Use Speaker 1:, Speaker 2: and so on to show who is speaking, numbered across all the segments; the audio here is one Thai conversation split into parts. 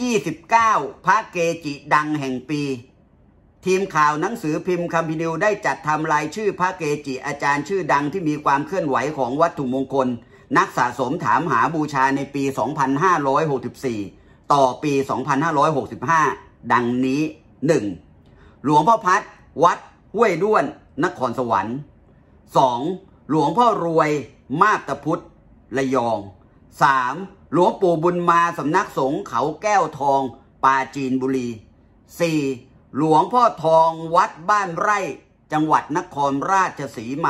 Speaker 1: 29พระเกจิดังแห่งปีทีมข่าวหนังสือพิมพ์คัมภีร์นิวได้จัดทำรายชื่อพระเกจิอาจารย์ชื่อดังที่มีความเคลื่อนไหวของวัตถุมงคลนักสะสมถามหาบูชาในปี 2564 ต่อปี 2565 ดังนี้ 1. หลวงพ่อพัดวัดห้วยด้วนนครสวรรค์ 2. หลวงพ่อรวยมาบตาพุธระยอง 3. หลวงปู่บุญมาสำนักสงฆ์เขาแก้วทองปราจีนบุรี 4. หลวงพ่อทองวัดบ้านไร่จังหวัดนครราชสีมา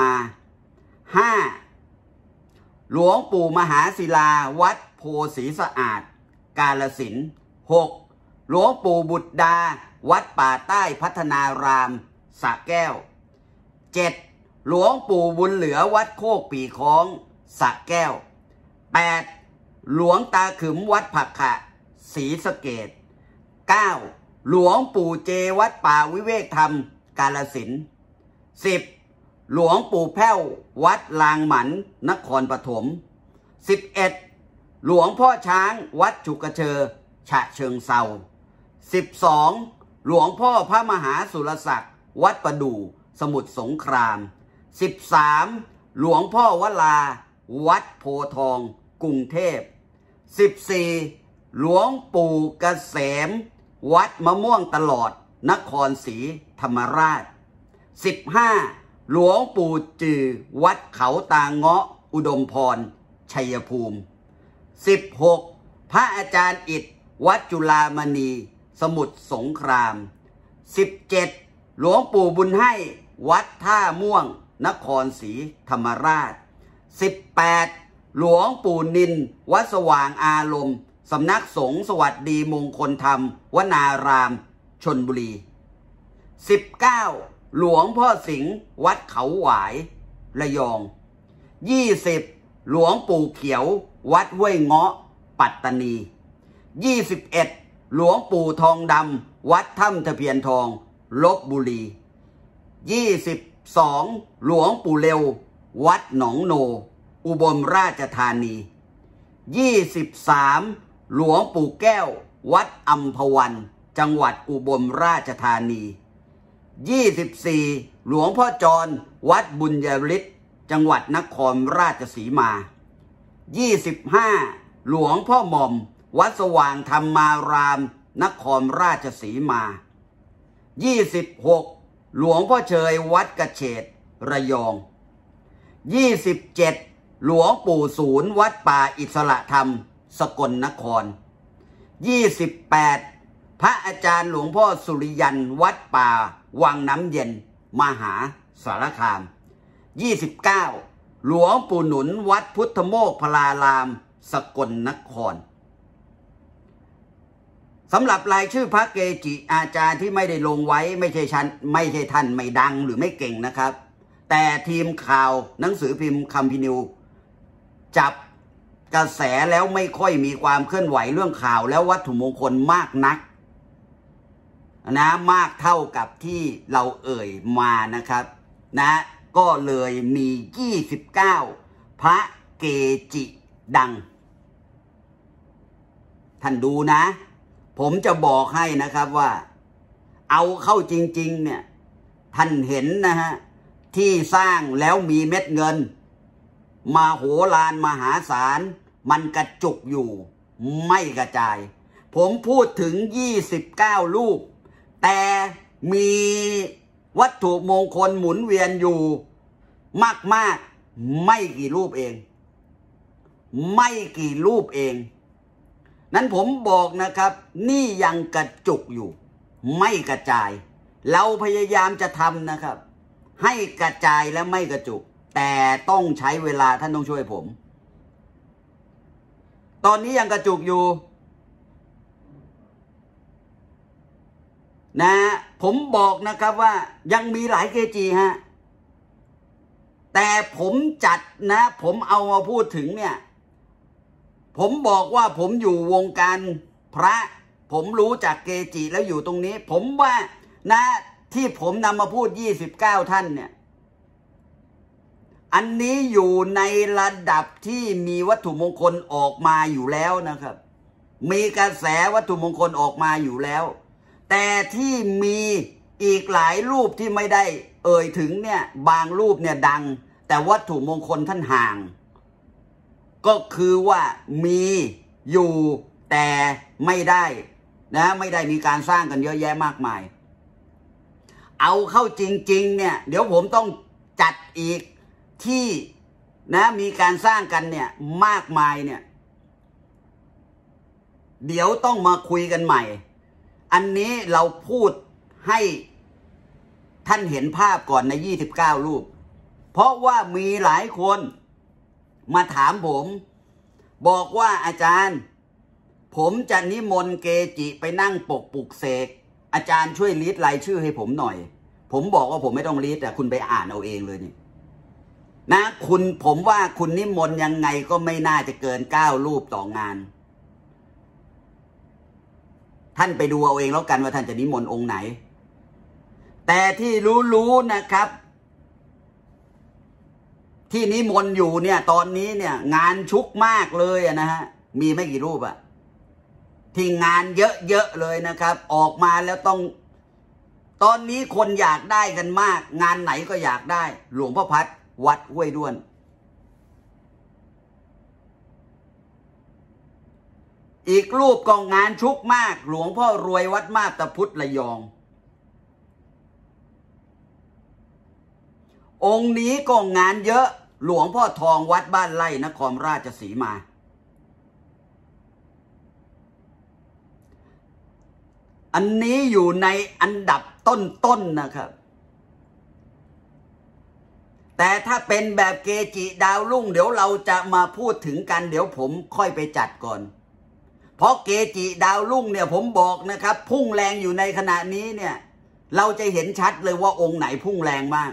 Speaker 1: 5. หลวงปู่มหาศิลาวัดโพศรีสะอาดกาฬสินธุ์ 6. หลวงปู่บุตรดาวัดป่าใต้พัฒนารามสระแก้ว 7. หลวงปู่บุญเหลือวัดโคกปีคล้องสระแก้ว 8. หลวงตาขึมวัดผักขะศรีสะเกษ 9. หลวงปู่เจวัดป่าวิเวกธรรมกาฬสินธุ์ 10. หลวงปู่แพ้ววัดลางหมันนครปฐม 11. หลวงพ่อช้างวัดจุกเชอฉะเชิงเทรา 12. หลวงพ่อพระมหาสุรศักดิ์วัดประดู่สมุทรสงคราม 13. หลวงพ่อวลาวัดโพทองกรุงเทพ 14. หลวงปู่เกษมวัดมะม่วงตลอดนครศรีธรรมราช 15. หลวงปู่จือวัดเขาตาเงาะอุดมพรชัยภูมิ 16. พระอาจารย์อิฐวัดจุฬามณีสมุทรสงคราม 17. หลวงปู่บุญให้วัดท่าม่วงนครศรีธรรมราช 18. หลวงปู่นินวัดสว่างอารมณ์สำนักสงฆ์สวัสดีมงคลธรรมวนารามชลบุรี 19. หลวงพ่อสิงห์วัดเขาหวายระยอง 20. หลวงปู่เขียววัดห้วยเงาะปัตตานี 21. หลวงปู่ทองดำวัดถ้ำตะเพียนทองลพบุรี 22. หลวงปู่เร็ววัดหนองโนอุบลราชธานี 23. หลวงปู่แก้ววัดอัมพวันจังหวัดอุบลราชธานี 24. หลวงพ่อจรวัดบุญยฤทธิ์จังหวัดนครราชสีมา 25. หลวงพ่อหม่อมวัดสว่างธรรมารามนครราชสีมา 26. หลวงพ่อเชยวัดกระเฉดระยอง 27. หลวงปู่ศูนย์วัดป่าอิสระธรรมสกลนคร 28. พระอาจารย์หลวงพ่อสุริยันวัดป่าวังน้ำเย็นมหาสารคาม 29. หลวงปู่หนุนวัดพุทธโมกขลารามสกลนครสำหรับรายชื่อพระเกจิอาจารย์ที่ไม่ได้ลงไว้ไม่ใช่ท่านไม่ดังหรือไม่เก่งนะครับแต่ทีมข่าวหนังสือพิมพ์คัมภีร์นิวจับกระแสแล้วไม่ค่อยมีความเคลื่อนไหวเรื่องข่าวแล้ววัตถุมงคลมากนักนะมากเท่ากับที่เราเอ่ยมานะครับนะก็เลยมี29พระเกจิดังท่านดูนะผมจะบอกให้นะครับว่าเอาเข้าจริงๆเนี่ยท่านเห็นนะฮะที่สร้างแล้วมีเม็ดเงินมาโหฬารมหาศาลมันกระจุกอยู่ไม่กระจายผมพูดถึง29รูปแต่มีวัตถุมงคลหมุนเวียนอยู่มากๆไม่กี่รูปเองไม่กี่รูปเองนั้นผมบอกนะครับนี่ยังกระจุกอยู่ไม่กระจายเราพยายามจะทำนะครับให้กระจายและไม่กระจุกแต่ต้องใช้เวลาท่านต้องช่วยผมตอนนี้ยังกระจุกอยู่นะผมบอกนะครับว่ายังมีหลายเกจิฮะแต่ผมจัดนะผมเอามาพูดถึงเนี่ยผมบอกว่าผมอยู่วงการพระผมรู้จักเกจิแล้วอยู่ตรงนี้ผมว่านะที่ผมนำมาพูด29ท่านเนี่ยอันนี้อยู่ในระดับที่มีวัตถุมงคลออกมาอยู่แล้วนะครับมีกระแสวัตถุมงคลออกมาอยู่แล้วแต่ที่มีอีกหลายรูปที่ไม่ได้เอ่ยถึงเนี่ยบางรูปเนี่ยดังแต่วัตถุมงคลท่านห่างก็คือว่ามีอยู่แต่ไม่ได้นะไม่ได้มีการสร้างกันเยอะแยะมากมายเอาเข้าจริงๆเนี่ยเดี๋ยวผมต้องจัดอีกที่นะมีการสร้างกันเนี่ยมากมายเนี่ยเดี๋ยวต้องมาคุยกันใหม่อันนี้เราพูดให้ท่านเห็นภาพก่อนใน29รูปเพราะว่ามีหลายคนมาถามผมบอกว่าอาจารย์ผมจะนิมนต์เกจิไปนั่งปกปุกเสกอาจารย์ช่วยลิสต์รายชื่อให้ผมหน่อยผมบอกว่าผมไม่ต้องลิสต์แต่คุณไปอ่านเอาเองเลยนี่นะผมว่าคุณนิมนต์ยังไงก็ไม่น่าจะเกิน9รูปต่องานท่านไปดูเอาเองแล้วกันว่าท่านจะนิมนต์องค์ไหนแต่ที่รู้นะครับที่นิมนต์อยู่เนี่ยตอนนี้เนี่ยงานชุกมากเลยนะฮะมีไม่กี่รูปอะที่งานเยอะๆเลยนะครับออกมาแล้วต้องตอนนี้คนอยากได้กันมากงานไหนก็อยากได้หลวงพ่อพัดวัดห้วยด้วนอีกรูปก็งานชุกมากหลวงพ่อรวยวัดมาบตาพุธระยององค์นี้ก็งานเยอะหลวงพ่อทองวัดบ้านไร่นครราชสีมาอันนี้อยู่ในอันดับต้นนะครับแต่ถ้าเป็นแบบเกจิดาวรุ่งเดี๋ยวเราจะมาพูดถึงกันเดี๋ยวผมค่อยไปจัดก่อนเพราะเกจิดาวรุ่งเนี่ยผมบอกนะครับพุ่งแรงอยู่ในขณะนี้เนี่ยเราจะเห็นชัดเลยว่าองค์ไหนพุ่งแรงมาก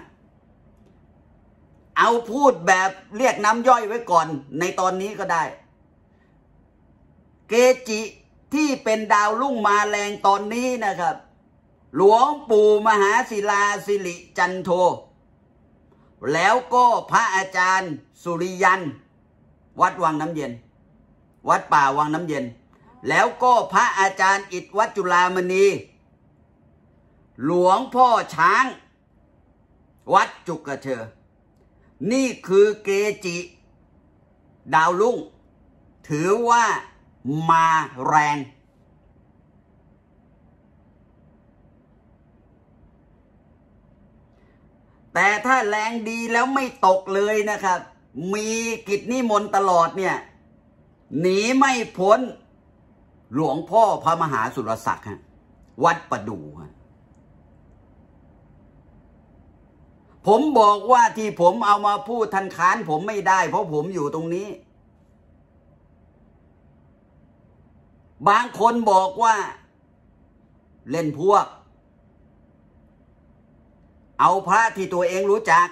Speaker 1: เอาพูดแบบเรียกน้ำย่อยไว้ก่อนในตอนนี้ก็ได้เกจิที่เป็นดาวรุ่งมาแรงตอนนี้นะครับหลวงปู่มหาศิลาสิริจันโทแล้วก็พระอาจารย์สุริยันวัดวังน้ำเย็นวัดป่าวังน้ำเย็นแล้วก็พระอาจารย์อิฐวัดจุฬามณีหลวงพ่อช้างวัดจุกเชอนี่คือเกจิดาวรุ่งถือว่ามาแรงแต่ถ้าแรงดีแล้วไม่ตกเลยนะครับมีกิจนิมนต์ตลอดเนี่ยหนีไม่พ้นหลวงพ่อพระมหาสุรศักดิ์วัดประดู่ผมบอกว่าที่ผมเอามาพูดทันค้านผมไม่ได้เพราะผมอยู่ตรงนี้บางคนบอกว่าเล่นพวกเอาพระที่ตัวเองรู้จัก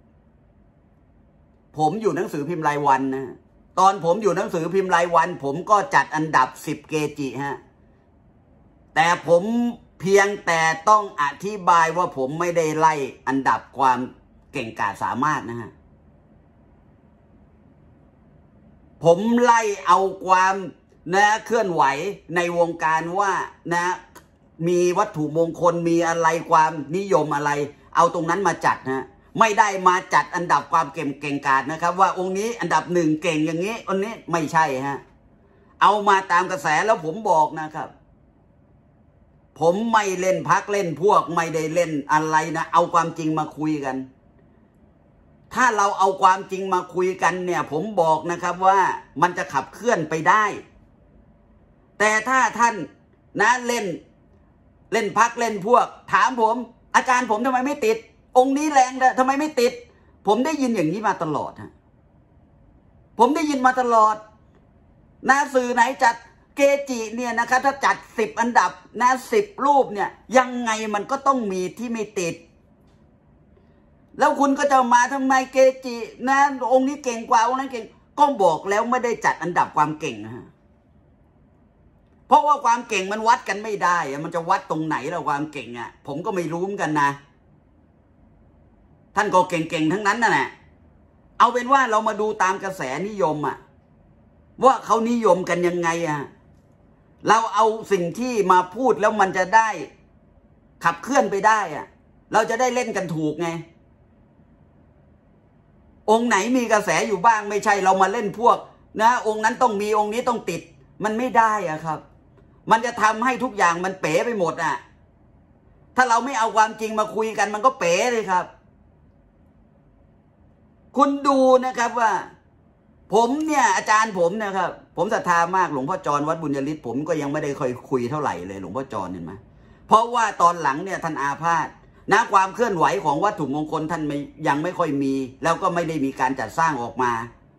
Speaker 1: ผมอยู่หนังสือพิมพ์รายวันนะตอนผมอยู่หนังสือพิมพ์รายวันผมก็จัดอันดับ10เกจิฮะแต่ผมเพียงแต่ต้องอธิบายว่าผมไม่ได้ไล่อันดับความเก่งกาจสามารถนะฮะผมไล่เอาความนะเคลื่อนไหวในวงการว่านะมีวัตถุมงคลมีอะไรความนิยมอะไรเอาตรงนั้นมาจัดนะไม่ได้มาจัดอันดับความเก่งกาจนะครับว่าองค์นี้อันดับ1เก่งอย่างนี้องค์นี้ไม่ใช่ฮะเอามาตามกระแสแล้วผมบอกนะครับผมไม่เล่นพักเล่นพวกไม่ได้เล่นอะไรนะเอาความจริงมาคุยกันถ้าเราเอาความจริงมาคุยกันเนี่ยผมบอกนะครับว่ามันจะขับเคลื่อนไปได้แต่ถ้าท่านนะเล่นพักเล่นพวกถามผมอาจารย์ผมทำไมไม่ติดองค์นี้แรงเลยทำไมไม่ติดผมได้ยินอย่างนี้มาตลอดฮะผมได้ยินมาตลอดนะสื่อไหนจัดเกจิเนี่ยนะครับถ้าจัด10อันดับนะ10รูปเนี่ยยังไงมันก็ต้องมีที่ไม่ติดแล้วคุณก็จะมาทำไมเกจินะองค์นี้เก่งกว่าองค์นั้นเก่งก็บอกแล้วไม่ได้จัดอันดับความเก่งนะฮะเพราะว่าความเก่งมันวัดกันไม่ได้มันจะวัดตรงไหนล่ะความเก่งอ่ะผมก็ไม่รู้เหมือนกันนะท่านก็เก่งๆทั้งนั้นน่ะแหละเอาเป็นว่าเรามาดูตามกระแสนิยมอ่ะว่าเขานิยมกันยังไงอ่ะเราเอาสิ่งที่มาพูดแล้วมันจะได้ขับเคลื่อนไปได้อะเราจะได้เล่นกันถูกไงองค์ไหนมีกระแสอยู่บ้างไม่ใช่เรามาเล่นพวกนะองค์นั้นต้องมีองค์นี้ต้องติดมันไม่ได้อะครับมันจะทำให้ทุกอย่างมันเป๋ไปหมดอะถ้าเราไม่เอาความจริงมาคุยกันมันก็เป๋เลยครับคุณดูนะครับว่าผมเนี่ยอาจารย์ผมนะครับผมศรัทธามากหลวงพ่อจรวัดบุญยฤทธิ์ผมก็ยังไม่ได้ค่อยคุยเท่าไหร่เลยหลวงพ่อจรเห็นไหมเพราะว่าตอนหลังเนี่ยท่านอาพาธนะความเคลื่อนไหวของวัตถุมงคลท่านยังไม่ค่อยมีแล้วก็ไม่ได้มีการจัดสร้างออกมา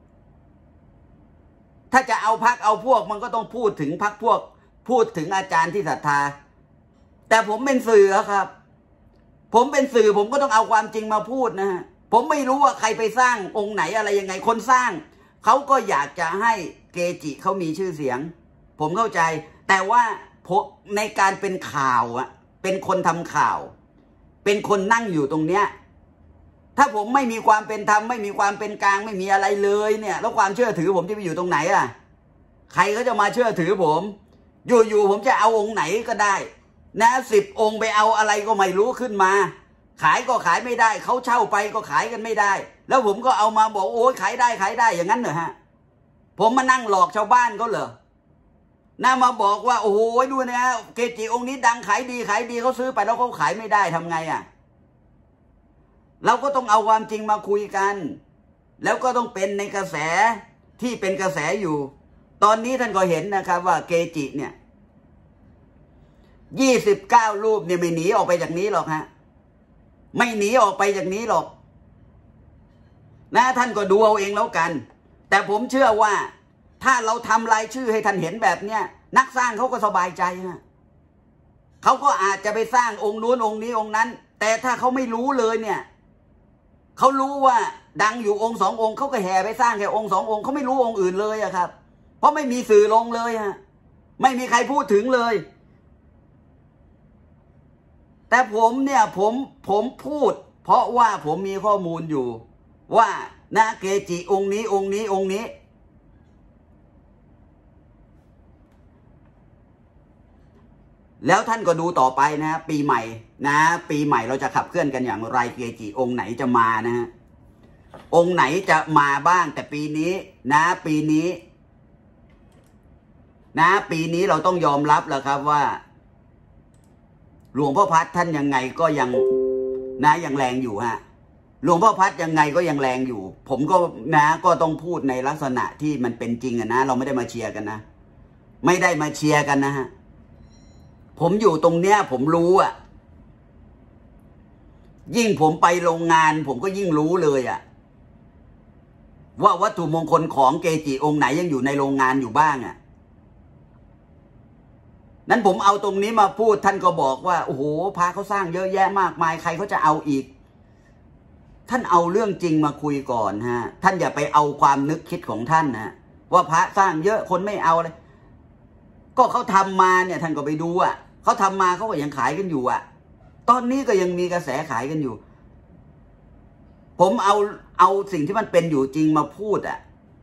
Speaker 1: ถ้าจะเอาพรรคเอาพวกมันก็ต้องพูดถึงพรรคพวกพูดถึงอาจารย์ที่ศรัทธาแต่ผมเป็นสื่อครับผมเป็นสื่อผมก็ต้องเอาความจริงมาพูดนะฮะผมไม่รู้ว่าใครไปสร้างองค์ไหนอะไรยังไงคนสร้างเขาก็อยากจะให้เกจิเขามีชื่อเสียงผมเข้าใจแต่ว่าในการเป็นข่าวอะเป็นคนทำข่าวเป็นคนนั่งอยู่ตรงเนี้ยถ้าผมไม่มีความเป็นธรรมไม่มีความเป็นกลางไม่มีอะไรเลยเนี่ยแล้วความเชื่อถือผมจะไปอยู่ตรงไหนอะใครเขาจะมาเชื่อถือผมอยู่ผมจะเอาองค์ไหนก็ได้นะ10 องค์ไปเอาอะไรก็ไม่รู้ขึ้นมาขายก็ขายไม่ได้เขาเช่าไปก็ขายกันไม่ได้แล้วผมก็เอามาบอกโอ้ยขายได้อย่างนั้นเหรอฮะผมมานั่งหลอกชาวบ้านเขาเหรอน่ามาบอกว่าโอ้โหดูนะเกจิองค์นี้ดังขายดีเขาซื้อไปแล้วเขาขายไม่ได้ทำไงอ่ะเราก็ต้องเอาความจริงมาคุยกันแล้วก็ต้องเป็นในกระแสที่เป็นกระแสอยู่ตอนนี้ท่านก็เห็นนะครับว่าเกจิเนี่ย29 รูปเนี่ยไม่หนีออกไปจากนี้หรอกฮะไม่หนีออกไปจากนี้หรอกนะท่านก็ดูเอาเองแล้วกันแต่ผมเชื่อว่าถ้าเราทำรายชื่อให้ท่านเห็นแบบเนี้ยนักสร้างเขาก็สบายใจฮะเขาก็อาจจะไปสร้างองค์นู้นองค์นี้องค์นั้นแต่ถ้าเขาไม่รู้เลยเนี่ยเขารู้ว่าดังอยู่องค์2 องค์เขาก็แห่ไปสร้างแค่องค์2 องค์เขาไม่รู้องค์อื่นเลยอะครับเพราะไม่มีสื่อลงเลยฮะไม่มีใครพูดถึงเลยแต่ผมเนี่ยผมพูดเพราะว่าผมมีข้อมูลอยู่ว่านะเกจิองค์นี้แล้วท่านก็ดูต่อไปนะปีใหม่นะปีใหม่เราจะขับเคลื่อนกันอย่างไรเกจิองค์ไหนจะมานะฮะองค์ไหนจะมาบ้างแต่ปีนี้ปีนี้เราต้องยอมรับแล้วครับว่าหลวงพ่อพัดท่านยังไงก็ยังยังแรงอยู่ฮะหลวงพ่อพัดยังไงก็ยังแรงอยู่ผมก็ก็ต้องพูดในลักษณะที่มันเป็นจริงนะเราไม่ได้มาเชียร์กันนะไม่ได้มาเชียร์กันนะฮะผมอยู่ตรงเนี้ยผมรู้อ่ะยิ่งผมไปโรงงานผมก็ยิ่งรู้เลยอ่ะว่าวัตถุมงคลของเกจิองค์ไหนยังอยู่ในโรงงานอยู่บ้างอ่ะนั้นผมเอาตรงนี้มาพูดท่านก็บอกว่าโอ้โหพระเขาสร้างเยอะแยะมากมายใครเขาจะเอาอีกท่านเอาเรื่องจริงมาคุยก่อนฮะท่านอย่าไปเอาความนึกคิดของท่านนะว่าพระสร้างเยอะคนไม่เอาเลยก็เขาทำมาเนี่ยท่านก็ไปดูอ่ะเขาทำมาเขาก็ยังขายกันอยู่อ่ะตอนนี้ก็ยังมีกระแสขายกันอยู่ผมเอาสิ่งที่มันเป็นอยู่จริงมาพูดอ่ะ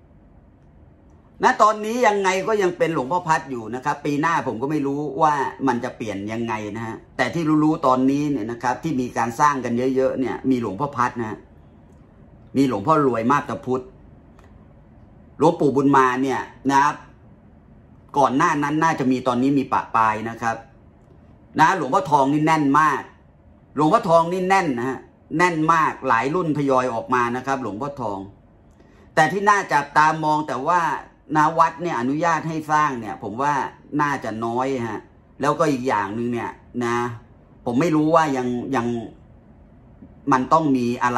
Speaker 1: ตอนนี้ยังไงก็ยังเป็นหลวงพ่อพัดอยู่นะครับปีหน้าผมก็ไม่รู้ว่ามันจะเปลี่ยนยังไงนะฮะแต่ที่รู้ตอนนี้เนี่ยนะครับที่มีการสร้างกันเยอะๆเนี่ยมีหลวงพ่อพัดนะมีหลวงพ่อรวยมาตรพุทธหลวงปู่บุญมาเนี่ยนะครับก่อนหน้านั้นน่าจะมีตอนนี้มีปะปายนะครับหลวงพ่อทองนี่แน่นมากหลวงพ่อทองนี่แน่นนะฮะแน่นมากหลายรุ่นทยอยออกมานะครับหลวงพ่อทองแต่ที่น่าจับตามองแต่ว่าวัดเนี่ยอนุญาตให้สร้างเนี่ยผมว่าน่าจะน้อยฮะแล้วก็อีกอย่างหนึ่งเนี่ยผมไม่รู้ว่ายังมันต้องมีอะไร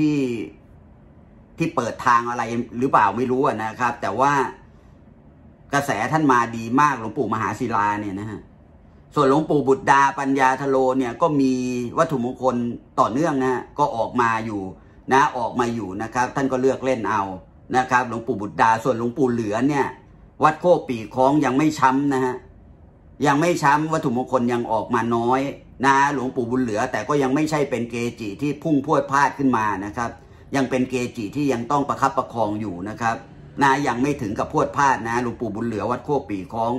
Speaker 1: ที่เปิดทางอะไรหรือเปล่าไม่รู้นะครับแต่ว่ากระแสท่านมาดีมากหลวงปู่มหาศิลาเนี่ยนะฮะส่วนหลวงปู่บุตรดาปัญญาทโลเนี่ยก็มีวัตถุมงคลต่อเนื่องนะก็ออกมาอยู่ออกมาอยู่นะครับท่านก็เลือกเล่นเอานะครับหลวงปู่บุตรดาส่วนหลวงปู่เหลือเนี่ยวัดโคกปีคล้องยังไม่ช้ำนะฮะยังไม่ช้ำวัตถุมงคลยังออกมาน้อยหลวงปู่บุญเหลือแต่ก็ยังไม่ใช่เป็นเกจิที่พุ่งพรวดพลาดขึ้นมานะครับยังเป็นเกจิที่ยังต้องประคับประคองอยู่นะครับยังไม่ถึงกับพรวดพลาดหลวงปู่บุญเหลือวัดโคกปีคล้อง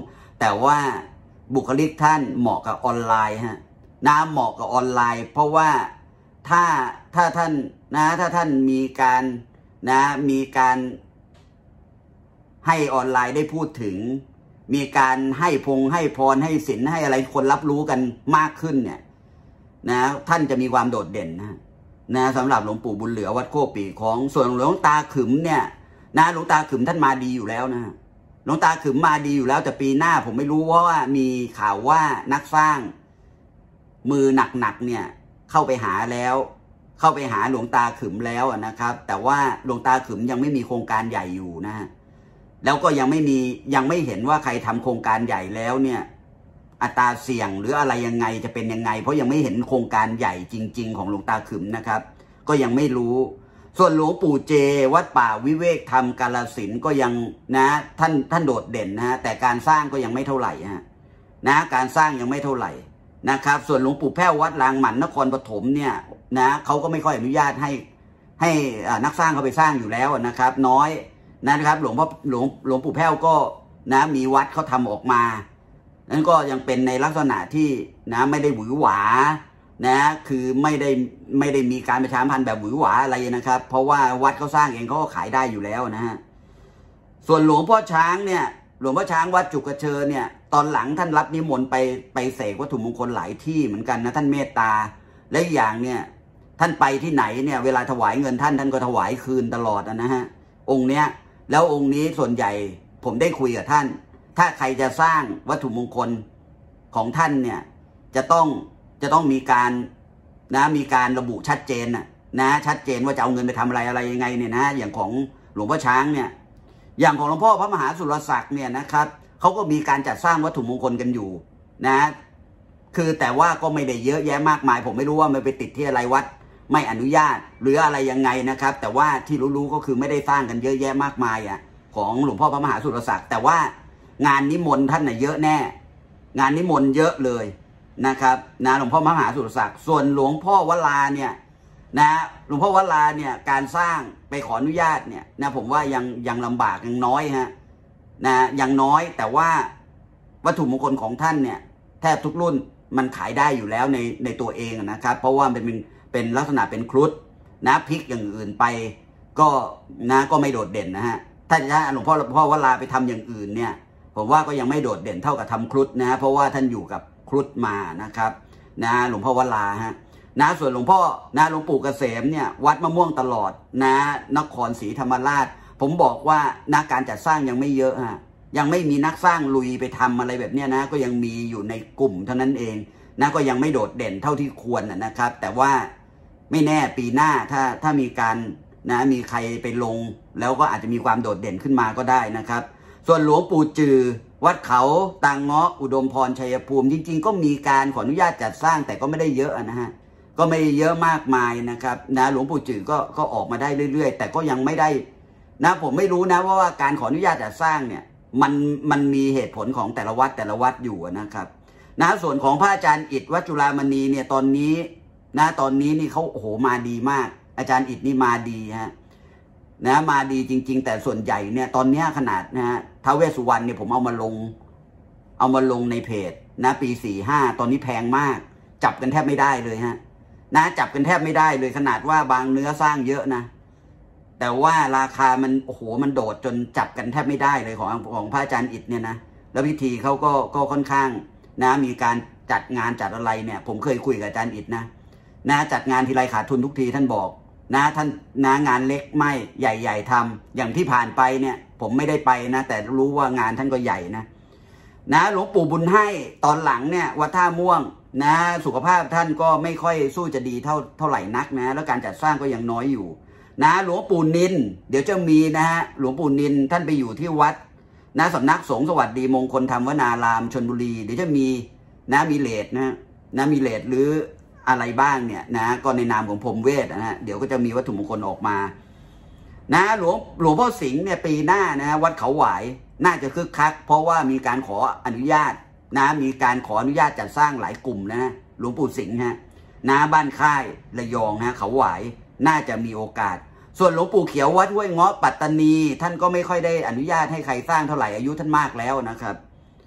Speaker 1: แต่ว่าบุคลิกท่านเหมาะกับออนไลน์ฮะนะเหมาะกับออนไลน์เพราะว่าถ้าท่านนะถ้าท่านมีการมีการให้ออนไลน์ได้พูดถึงมีการให้พรให้ศีลให้อะไรคนรับรู้กันมากขึ้นเนี่ยนะท่านจะมีความโดดเด่นนะสำหรับหลวงปู่บุญเหลือวัดโคกปีของส่วนหลวงตาขึมเนี่ยนะหลวงตาขึมท่านมาดีอยู่แล้วนะหลวงตาขึมมาดีอยู่แล้วแต่ปีหน้าผมไม่รู้ว่ามีข่าวว่านักสร้างมือหนักเนี่ยเข้าไปหาหลวงตาขึมแล้วนะครับแต่ว่าหลวงตาขึมยังไม่มีโครงการใหญ่อยู่นะฮะแล้วก็ยังไม่เห็นว่าใครทำโครงการใหญ่แล้วเนี่ยอัตราเสี่ยงหรืออะไรยังไงจะเป็นยังไงเพราะยังไม่เห็นโครงการใหญ่จริงๆของหลวงตาขึมนะครับก็ยังไม่รู้ส่วนหลวงปู่เจวัดป่าวิเวกธรรมกาฬสินธุ์ก็ยังนะท่านโดดเด่นนะแต่การสร้างก็ยังไม่เท่าไหร่ฮะนะการสร้างยังไม่เท่าไหร่นะครับส่วนหลวงปู่แพ้ววัดลางหมันนครปฐมเนี่ยนะเขาก็ไม่ค่อยอนุญาตให้นักสร้างเขาไปสร้างอยู่แล้วนะครับน้อยนะครับหลวงปู่แพ้วก็นะมีวัดเขาทำออกมานั้นก็ยังเป็นในลักษณะที่นะไม่ได้หวือหวานะคือไม่ได้มีการประชาสัมพันธ์แบบหวือหวาอะไรนะครับเพราะว่าวัดเขาสร้างเองเขาก็ขายได้อยู่แล้วนะฮะส่วนหลวงพ่อช้างเนี่ยหลวงพ่อช้างวัดจุกเชอเนี่ยตอนหลังท่านรับนิมนต์ไปเสกวัตถุมงคลหลายที่เหมือนกันนะท่านเมตตาและอีกอย่างเนี่ยท่านไปที่ไหนเนี่ยเวลาถวายเงินท่านก็ถวายคืนตลอดนะฮะองค์เนี้ยแล้วองค์นี้ส่วนใหญ่ผมได้คุยกับท่านถ้าใครจะสร้างวัตถุมงคลของท่านเนี่ยจะต้องมีการระบุชัดเจนนะชัดเจนว่าจะเอาเงินไปทำอะไรยังไงเนี่ยนะอย่างของหลวงพ่อช้างเนี่ยอย่างของหลวงพ่อพระมหาสุรศักดิ์เนี่ยนะครับเขาก็มีการจัดสร้างวัตถุมงคลกันอยู่นะคือแต่ว่าก็ไม่ได้เยอะแยะมากมายผมไม่รู้ว่ามันไปติดที่อะไรวัดไม่อนุญาตหรืออะไรยังไงนะครับแต่ว่าที่รู้ก็คือไม่ได้สร้างกันเยอะแยะมากมายของหลวงพ่อพระมหาสุรศักดิ์แต่ว่างานนิมนต์ท่านเยอะแน่งานนิมนต์เยอะเลยนะครับนะหลวงพ่อพระมหาสุรศักดิ์ส่วนหลวงพ่อวราเนี่ยนะหลวงพ่อวราเนี่ยการสร้างไปขออนุญาตเนี่ยนะผมว่ายังลำบากยังน้อยฮะนะยังน้อยแต่ว่าวัตถุมงคลของท่านเนี่ยแทบทุกรุ่นมันขายได้อยู่แล้วในตัวเองนะครับเพราะว่าเป็นลักษณะเป็นครุฑนะพลิกอย่างอื่นไปก็ไม่โดดเด่นนะฮะถ้าหลวงพ่อวราไปทำอย่างอื่นเนี่ยผมว่าก็ยังไม่โดดเด่นเท่ากับทำครุฑนะเพราะว่าท่านอยู่กับครุฑมานะครับนะหลวงพ่อวราฮะนะส่วนหลวงปู่เกษมเนี่ยวัดมะม่วงตลอดนะนครศรีธรรมราชผมบอกว่าการจัดสร้างยังไม่เยอะฮะยังไม่มีนักสร้างลุยไปทำอะไรแบบเนี้ยนะก็ยังมีอยู่ในกลุ่มเท่านั้นเองนะก็ยังไม่โดดเด่นเท่าที่ควรนะครับแต่ว่าไม่แน่ปีหน้าถ้ามีการมีใครไปลงแล้วก็อาจจะมีความโดดเด่นขึ้นมาก็ได้นะครับส่วนหลวงปู่จือวัดเขาตางเงาะอุดมพรชัยภูมิจริงๆก็มีการขออนุญาตจัดสร้างแต่ก็ไม่ได้เยอะนะฮะก็ไม่เยอะมากมายนะครับนะหลวงปู่จือก็ออกมาได้เรื่อยๆแต่ก็ยังไม่ได้นะผมไม่รู้นะว่าการขออนุญาตจัดสร้างเนี่ยมันมีเหตุผลของแต่ละวัดอยู่นะครับนะส่วนของพระอาจารย์อิฐวัดจุฬามณีเนี่ยตอนนี้นี่เขาโอ้โหมาดีมากอาจารย์อิฐนี่มาดีฮะนะมาดีจริงๆแต่ส่วนใหญ่เนี่ยตอนนี้ขนาดนะฮะท้าวเวสสุวรรณเนี่ยผมเอามาลงในเพจนะปี45ตอนนี้แพงมากจับกันแทบไม่ได้เลยฮะนะจับกันแทบไม่ได้เลยขนาดว่าบางเนื้อสร้างเยอะนะแต่ว่าราคามันโอ้โหมันโดดจนจับกันแทบไม่ได้เลยของพระอาจารย์อิฐเนี่ยนะแล้วพิธีเขาก็ค่อนข้างนะมีการจัดงานจัดอะไรเนี่ยผมเคยคุยกับอาจารย์อิฐนะจัดงานทีไรขาดทุนทุกทีท่านบอกท่านงานเล็กไม่ใหญ่ๆทำอย่างที่ผ่านไปเนี่ยผมไม่ได้ไปนะแต่รู้ว่างานท่านก็ใหญ่นะหลวงปู่บุญให้ตอนหลังเนี่ยวัดท่าม่วงสุขภาพท่านก็ไม่ค่อยสู้จะดีเท่าไหร่นักนะแล้วการจัดสร้างก็ยังน้อยอยู่หลวงปู่นินเดี๋ยวจะมีหลวงปู่นินท่านไปอยู่ที่วัดสำนักสงฆ์สวัสดีมงคลธรรมวนารามชลบุรีเดี๋ยวจะมีมีเลดมีเลดหรืออะไรบ้างเนี่ยก็ในนามของพรหมเวทเดี๋ยวก็จะมีวัตถุมงคลออกมาหลวงพ่อสิงห์เนี่ยปีหน้าวัดเขาหวายน่าจะคึกคักเพราะว่ามีการขออนุญาตมีการขออนุญาตจัดสร้างหลายกลุ่มหลวงปู่สิงห์บ้านค่ายระยองเขาหวายน่าจะมีโอกาสส่วนหลวงปู่เขียววัดห้วยเงาะปัตตานีท่านก็ไม่ค่อยได้อนุญาตให้ใครสร้างเท่าไหร่อายุท่านมากแล้วนะครับ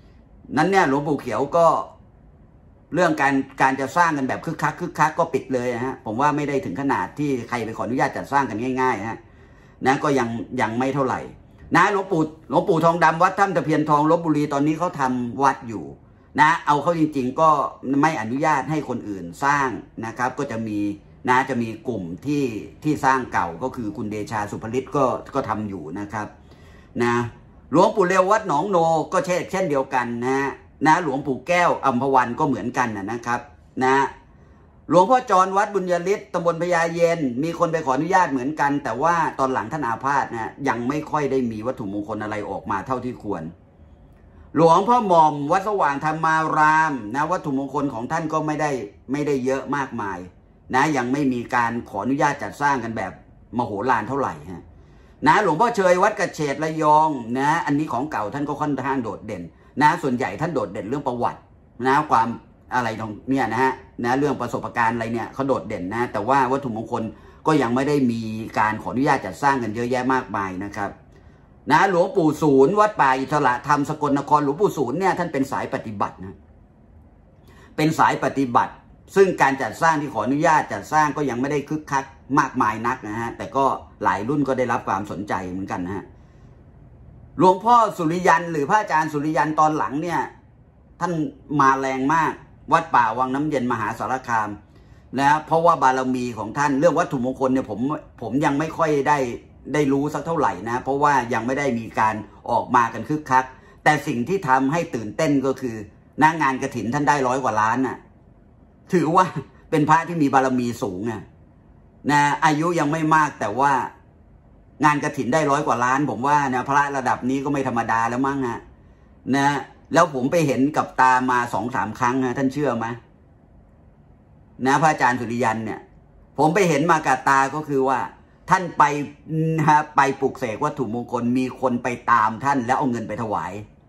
Speaker 1: นั้นเนี่ยหลวงปู่เขียวก็เรื่องการจะสร้างกันแบบคึกคักก็ปิดเลยฮะผมว่าไม่ได้ถึงขนาดที่ใครไปขออนุญาตจัดสร้างกันง่ายๆฮะนะก็ยังไม่เท่าไหร่นะหลวงปู่ทองดำวัดถ้ำตะเพียนทองลพบุรีตอนนี้เขาทำวัดอยู่นะเอาเข้าจริงๆก็ไม่อนุญาตให้คนอื่นสร้างนะครับก็จะมีกลุ่มที่สร้างเก่าก็คือคุณเดชาสุภฤทธิ์ก็ทำอยู่นะครับนะหลวงปู่เลียววัดหนองโนก็เช่นเดียวกันนะหลวงปู่แก้วอัมพวันก็เหมือนกันนะครับนะหลวงพ่อจรวัดบุญยฤทธิ์ตำบลพญาเย็นมีคนไปขออนุญาตเหมือนกันแต่ว่าตอนหลังท่านอาพาธนะยังไม่ค่อยได้มีวัตถุมงคลอะไรออกมาเท่าที่ควรหลวงพ่อหม่อมวัดสว่างธรรมารามนะวัตถุมงคลของท่านก็ไม่ได้เยอะมากมายนะยังไม่มีการขออนุญาตจัดสร้างกันแบบมโหฬารเท่าไหร่ฮะนะหลวงพ่อเชยวัดกระเฉดระยองนะอันนี้ของเก่าท่านก็ค่อนข้างโดดเด่นนะส่วนใหญ่ท่านโดดเด่นเรื่องประวัตินะความอะไรตรงเนี่ยนะเรื่องประสบการณ์อะไรเนี่ยเขาโดดเด่นนะแต่ว่าวัตถุมงคลก็ยังไม่ได้มีการขออนุญาตจัดสร้างกันเยอะแยะมากมายนะครับนะหลวงปู่ศูนย์วัดป่าอิสระธรรมสกลนครหลวงปู่ศูนย์เนี่ยท่านเป็นสายปฏิบัตินะเป็นสายปฏิบัติซึ่งการจัดสร้างที่ขออนุญาตจัดสร้างก็ยังไม่ได้คึกคักมากมายนักนะฮะแต่ก็หลายรุ่นก็ได้รับความสนใจเหมือนกันนะฮะหลวงพ่อสุริยันหรือพระอาจารย์สุริยันตอนหลังเนี่ยท่านมาแรงมากวัดป่าวังน้ำเย็นมหาสารคามนะเพราะว่าบารมีของท่านเรื่องวัตถุมงคลเนี่ยผมยังไม่ค่อยได้รู้สักเท่าไหร่นะเพราะว่ายังไม่ได้มีการออกมากันคึกคักแต่สิ่งที่ทำให้ตื่นเต้นก็คือหน้างานกฐินท่านได้100 กว่าล้านน่ะถือว่าเป็นพระที่มีบารมีสูงนะอายุยังไม่มากแต่ว่างานกฐินได้100 กว่าล้านผมว่านะพระระดับนี้ก็ไม่ธรรมดาแล้วมั้งนะแล้วผมไปเห็นกับตามา2-3 ครั้งท่านเชื่อไหมนะพระอาจารย์สุริยันเนี่ยผมไปเห็นมากับตาก็คือว่าท่านไปปลุกเสกวัตถุมงคลมีคนไปตามท่านแล้วเอาเงินไปถวาย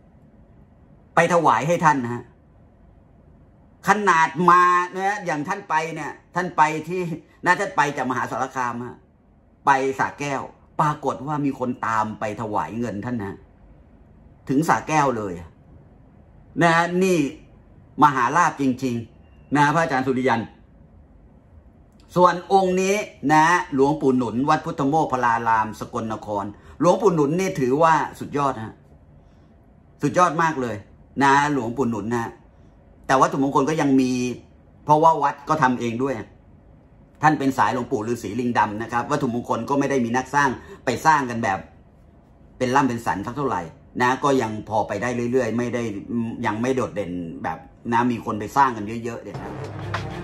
Speaker 1: ให้ท่านขนาดมาเนี่ยอย่างท่านไปเนี่ยท่านไปที่ท่านไปจากมหาสารคามไปสระแก้วปรากฏว่ามีคนตามไปถวายเงินท่านถึงสระแก้วเลยนี่มหาลาภจริงๆพระอาจารย์สุริยันส่วนองค์นี้หลวงปู่หนุนวัดพุทธโมกขลารามสกลนครหลวงปู่หนุนนี่ถือว่าสุดยอดสุดยอดมากเลยหลวงปู่หนุนแต่วัตถุมงคลก็ยังมีเพราะว่าวัดก็ทำเองด้วยท่านเป็นสายหลวงปู่ฤาษีลิงดำนะครับวัตถุมงคลก็ไม่ได้มีนักสร้างไปสร้างกันแบบเป็นล่ำเป็นสันเท่าไหร่ก็ยังพอไปได้เรื่อยๆไม่ได้ยังไม่โดดเด่นแบบมีคนไปสร้างกันเยอะๆเด็ดนะ